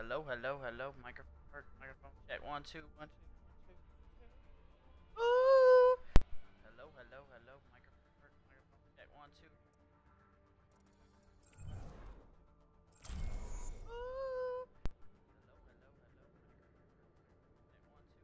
Hello, hello, hello. Microphone check. 1 2 1 2 1 2. Ooh. Hello, hello, hello. Microphone check. 1 2. Ooh. Hello, hello, hello. Microphone check. 1 2.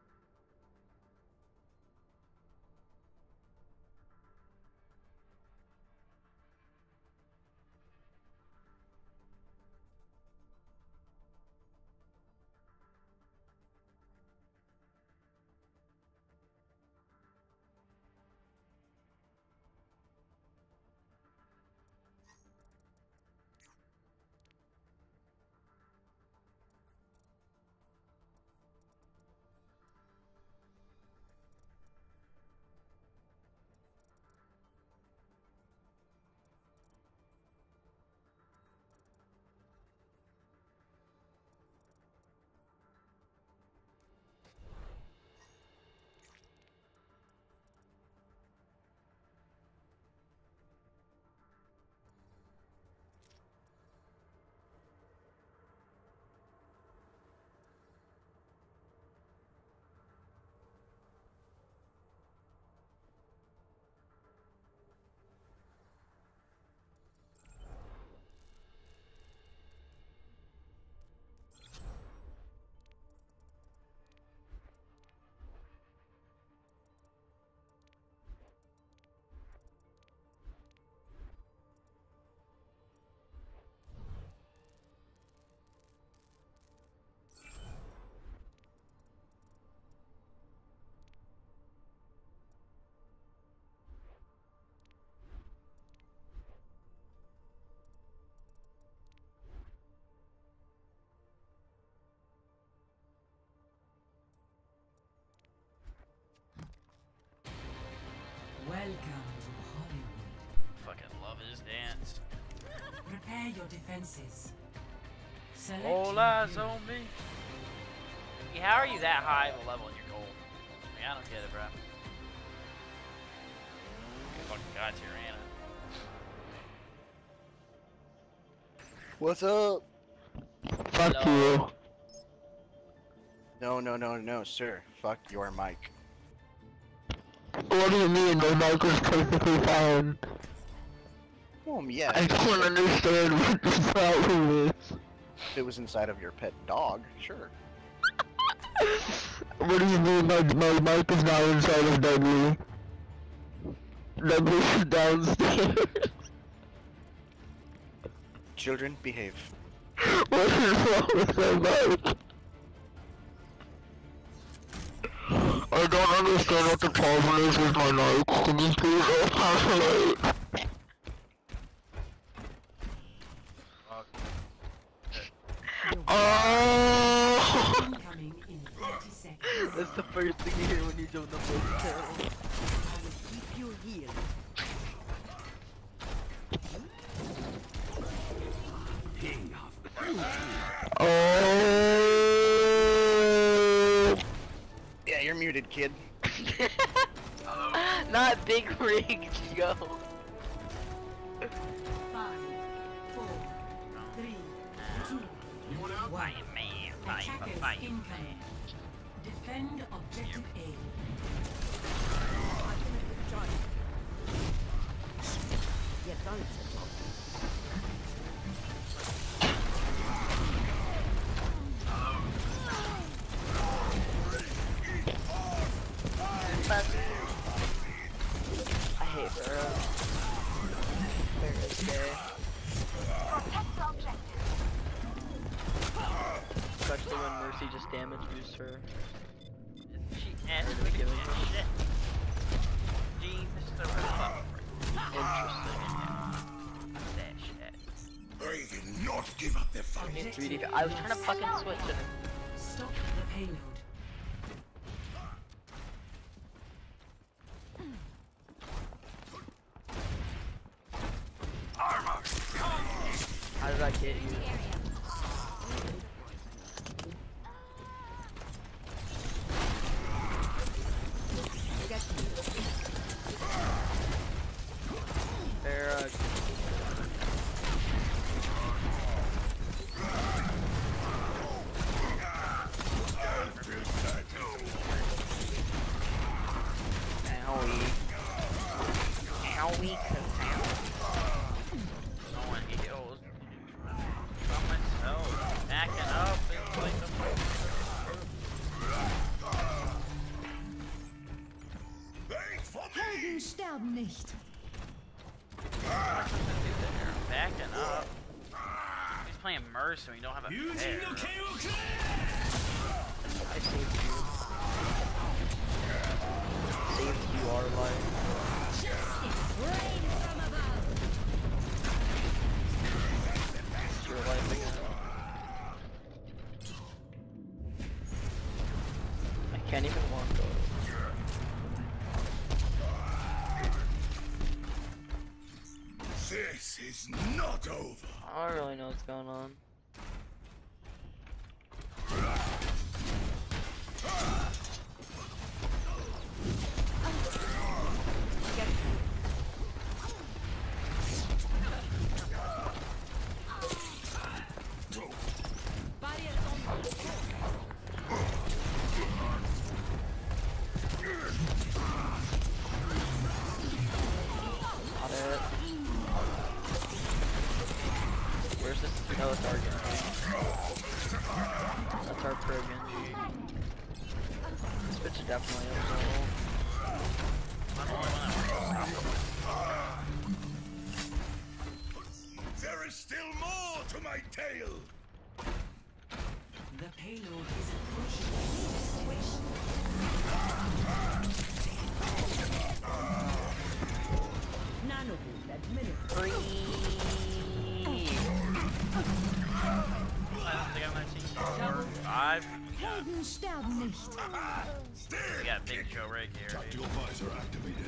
Welcome to Hollywood. Fucking love his dance. Prepare your defenses. Select All your eyes hero. on me. Yeah, how are you that high of a level in your gold? Like, I don't get it, bro. You fucking got Tirana. What's up? Fuck Hello. you. No, no, no, no, sir. Fuck your mic. What do you mean? My mic was perfectly fine. Yeah, I don't understand what the problem is. if it was inside of your pet dog, sure. What do you mean my mic is not inside of Dudley? Dudley's downstairs. Children, behave. What is wrong with my mic? I don't understand what the problem is with my mic. Can you please explanate? Fuck. Oh! Incoming in 30 seconds. That's the first thing you hear when you jump the first channel. I will keep you healed. Oh! Yeah, you're muted, kid. Not big rig, yo. 5, 4, 3, 2, 1. Man, Attackers incoming. Defend objective A. I hate her. There is gay. Especially when Mercy just damage boosts her. She asked me to give shit. Gene, this is the Interesting. that shit. They did not give up their fight. Objective 3D. I was trying to fucking switch it. Stop the payload. How did I get you? There, nicht. Backing up. He's playing Merc, so he don't have a pair. I saved you. Saved you our life. It's your life again. I can't even walk over. This is not over. I don't really know what's going on. Where's this? No, it's our Genji. That's our pro Genji. This bitch is definitely up There is still more to my tale. The payload is approaching its destination. Nanoboost administered. I don't think I'm gonna see 4, 5. Helden sterben nicht. We got Big Joe right here. Tactical visor activated.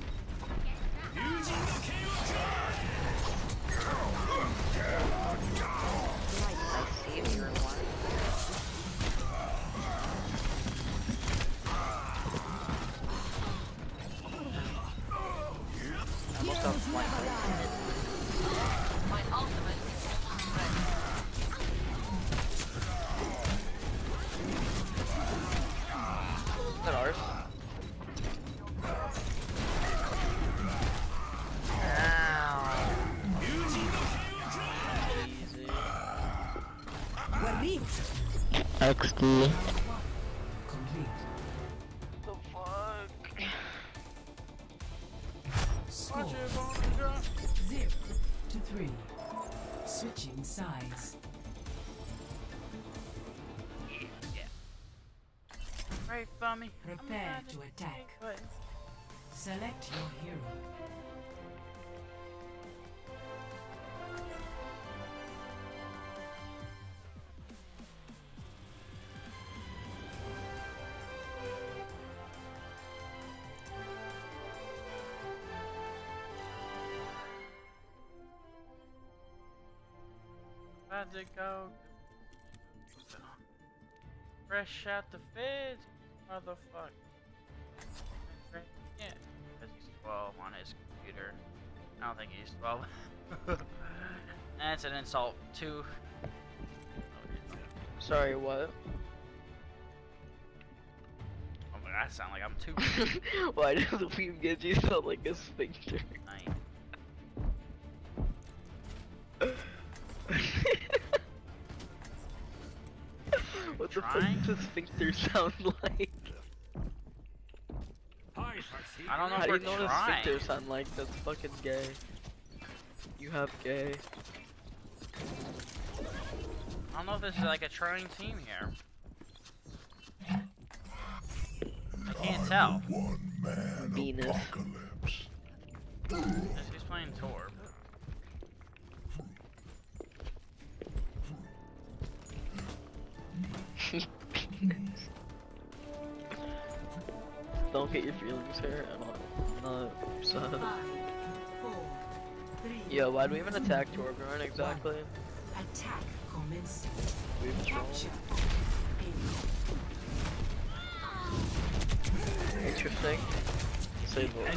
I looked up flank. My ultimate is ready. Is that ours? XD. Complete. The fuck? Score 0-3. Switching sides. Yeah. Right, Bummy. Prepare to attack. Select your hero. About to go. Fresh out the feds, motherfucker. Yeah, because he's 12 on his computer. I don't think he's 12. That's an insult too. Sorry, what? Oh my god, I sound like I'm too. Why does the Weave Genji sound like a sphincter? What the fuck does sphincter sound like? I don't know How if do we're you know what a trying. sphincter sound like? That's fucking gay. You have gay. I don't know if this is like a trying team here. I can't tell. One man Venus. apocalypse. He's playing Torb. Don't get your feelings hurt. I'm not upset. 5, 4, 3. Yeah, why do we even attack Torbjorn exactly? Attack commencing. We've Capture. Interesting. Say what?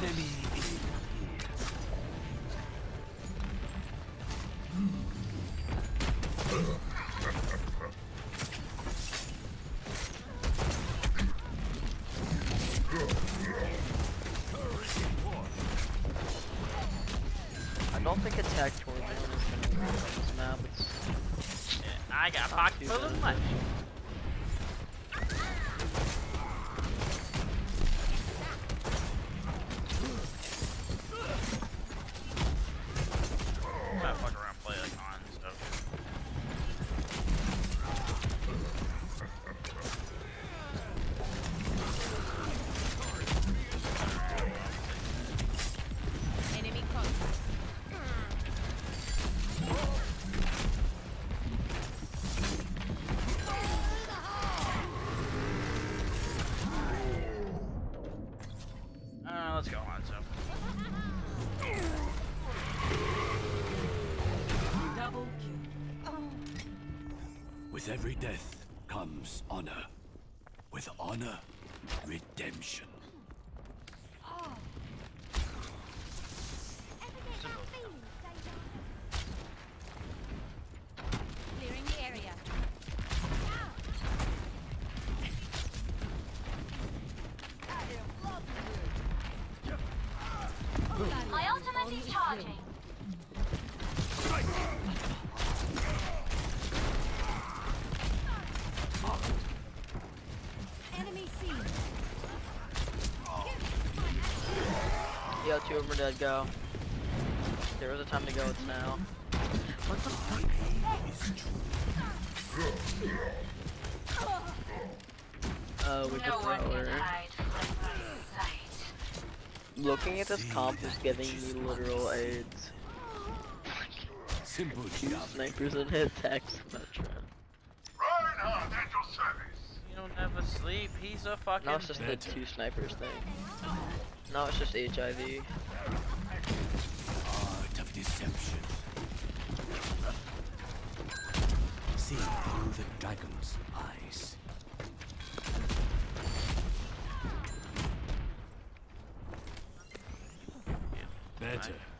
I don't think attack Torbjorn is gonna work on this map. It's Yeah, I got pocket full of money. With every death comes honor. With honor, redemption. Clearing the area. My ultimate is charging. Enemy seen. Yo, 2 of them are dead, go. There was a time to go, it's now. What the fuck? We could throw her. Looking at this comp is giving me literal AIDS. Simple job. Snipers and hit attacks, Metro. Reinhardt at your service. You don't never sleep. He's a fucking. No, it's just the 2 snipers thing. No, it's just HIV. Art of deception. See through the dragon's eyes. Better.